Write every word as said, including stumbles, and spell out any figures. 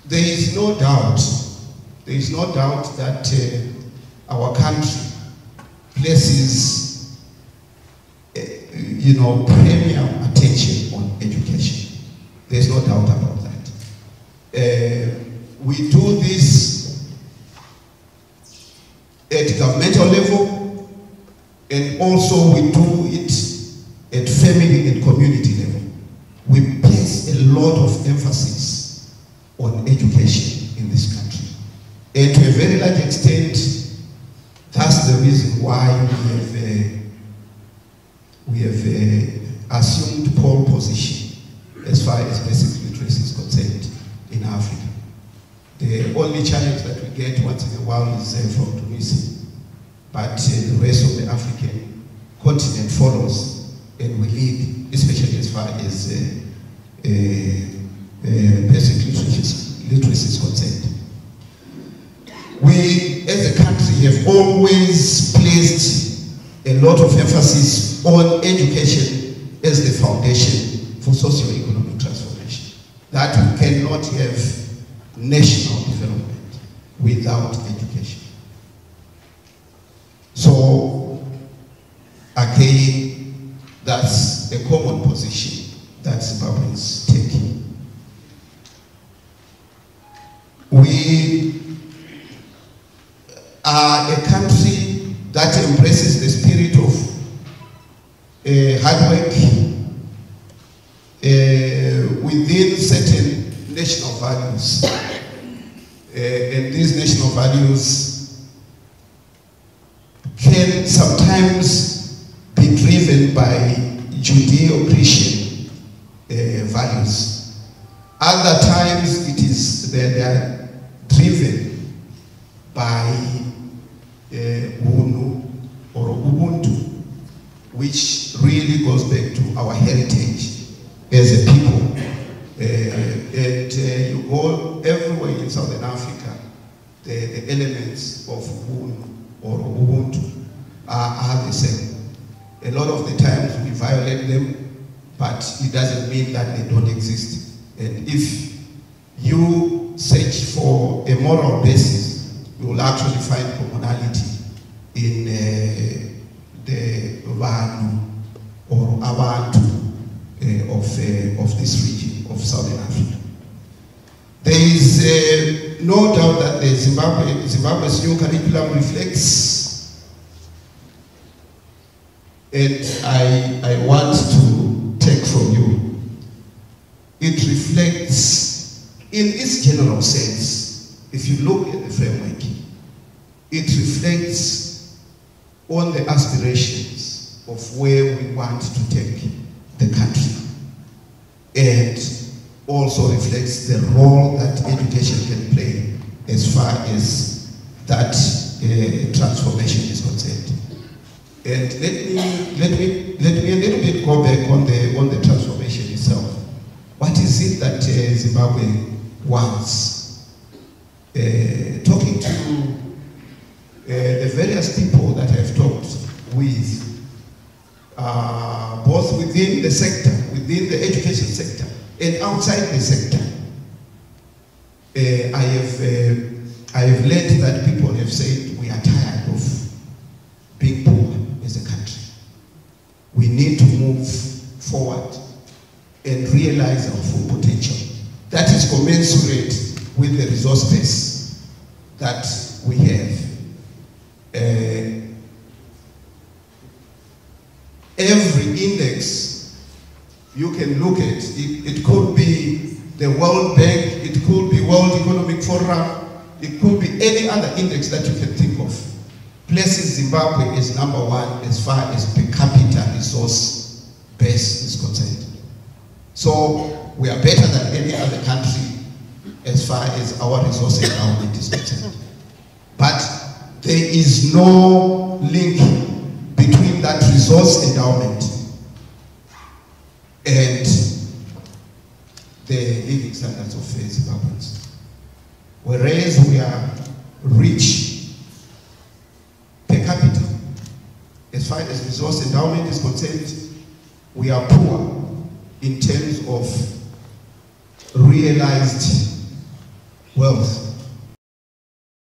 there is no doubt, there is no doubt that uh, our country places, uh, you know, premium attention on education. There is no doubt about that. Uh, we do this at governmental level, and also we do it at family and community level. We place a lot of emphasis on education in this country. And to a very large extent, that's the reason why we have, uh, we have uh, assumed pole position as far as basic literacy is concerned in Africa. The only challenge that we get once in a while is uh, from Tunisia, but uh, the rest of the African continent follows, and we lead, especially as far as uh, uh, uh, basic literacy, literacy is concerned. We, as a country, have always placed a lot of emphasis on education as the foundation for socio-economic transformation. That we cannot have national development without education. So, again, that's a common position that Zimbabwe is taking. We are a country that embraces the spirit of uh, hard work uh, within certain national values. Uh, and these national values can sometimes be driven by Judeo-Christian uh, values. Other times it is they, they are driven by uh, Unu or Ubuntu, which really goes back to our heritage as a people. Uh, and uh, you go everywhere in Southern Africa, the, the elements of Unu or Ubuntu are, are the same. A lot of the times we violate them, but it doesn't mean that they don't exist. And if you search for a moral basis, you will actually find commonality in uh, the Vanu or Abantu uh, of, uh, of this region of Southern Africa. There is uh, no doubt that the Zimbabwe, Zimbabwe's new curriculum reflects, and I, I want to take from you, it reflects in its general sense. If you look at the framework, it reflects on the aspirations of where we want to take the country, and also reflects the role that education can play as far as that uh, transformation is concerned. And let me let me let me a little bit go back on the on the transformation itself. What is it that uh, Zimbabwe wants? Uh, talking to uh, the various people that I've talked with, uh, both within the sector, within the education sector, and outside the sector, uh, I have uh, I have learned that people have said we are tired of being poor as a country. We need to move forward and realize our full potential. That is commensurate with the resource base that we have. Uh, every index you can look at, it, it could be the World Bank, it could be World Economic Forum, it could be any other index that you can think of, places Zimbabwe as number one as far as per capita resource base is concerned. So we are better than any other country as far as our resource endowment is concerned. But there is no link between that resource endowment and the living standards of Zimbabweans. Whereas we are rich per capita, as far as resource endowment is concerned, we are poor in terms of realized wealth.